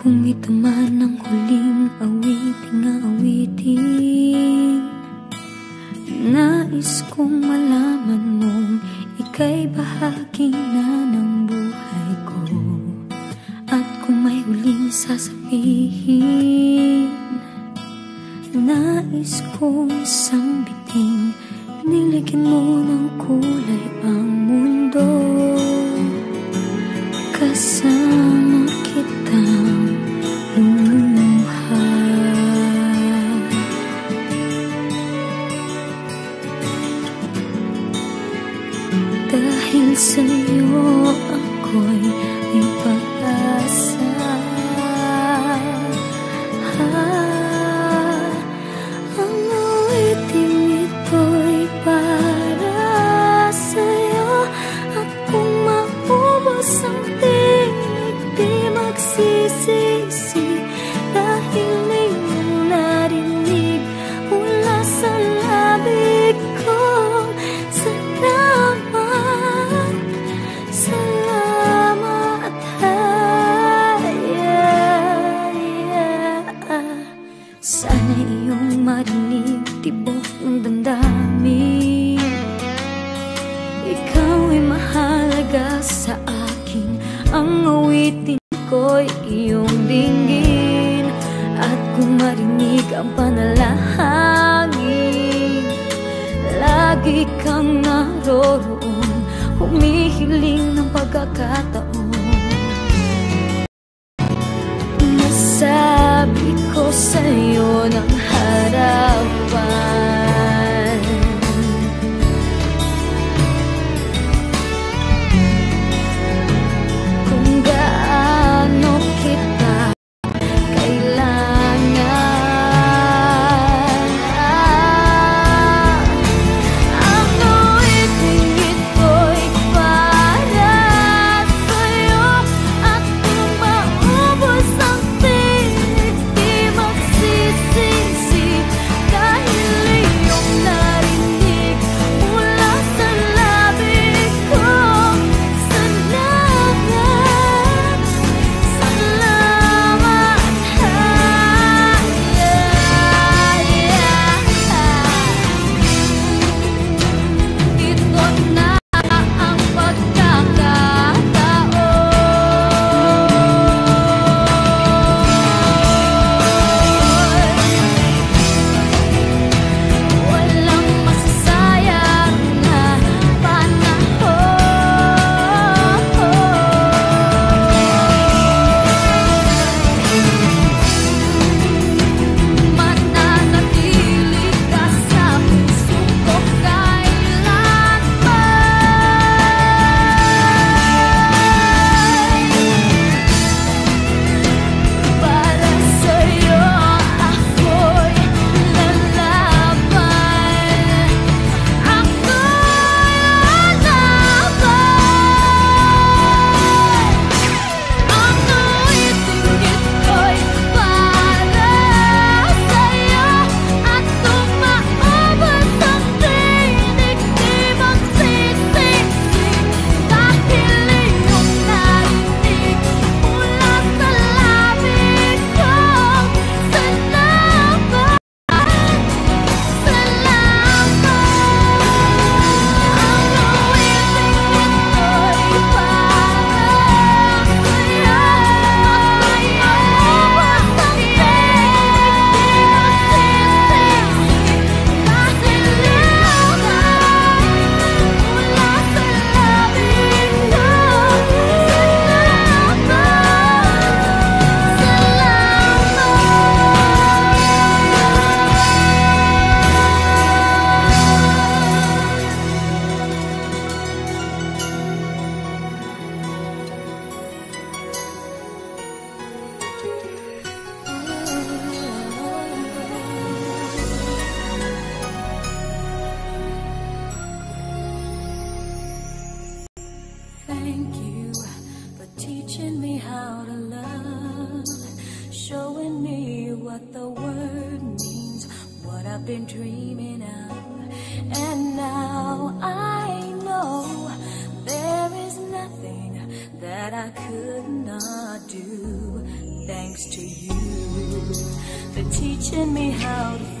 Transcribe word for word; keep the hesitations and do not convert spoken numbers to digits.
kung ito man ang huling awiting awitin, nais kong malaman mong ika'y bahagi na ng buhay ko. At kung may huling sasabihin, nais kong isang biting nilagyan mo ng kulay ang mundo. Kasama kitang lumuha, dahil sa'yo ako'y may pag-asa. Ah, ang awiting ito'y para sa'yo. At kung maubos ang tinig, di magsisisi, dahil iyong narinig mula sa labi ko. Salamat, salamat, ay, ay, ay. Sana iyong marinig tibok ng damdamin. Ikaw ay mahalaga sa akin, ang awitin ko'y iyong dinggin. At kung marinig ang panalangin, lagi kang naroroon, humihiling ng pagkakataon. Nasabi ko sa'yo ng harapan, kung gaano kita kailangan. Ang awiting ito'y para sa'yo. At kung maubos ang tinig, di magsisisi, dahil iyong narinig mula sa labi ko. Salamat, salamat, ay, ito na ang pagkakataon. Walang masasayang na panahon. Mananatili ka sa puso ko kailanman. Para sa'yo ako'y lalaban. Ako'y lalaban. Ang awiting ito'y para sa'yo. At kung maubos ang tinig, di magsisisi, dahil iyong narinig mula sa labi ko. Salamat, salamat. Ang awiting ito'y para sa'yo. At kung maubos ang tinig, di magsisisi, dahil iyong narinig mula sa labi ko. Thank you for teaching me how to love, showing me what the word means, what I've been dreaming of. And now I know there is nothing that I could not do thanks to you for teaching me how to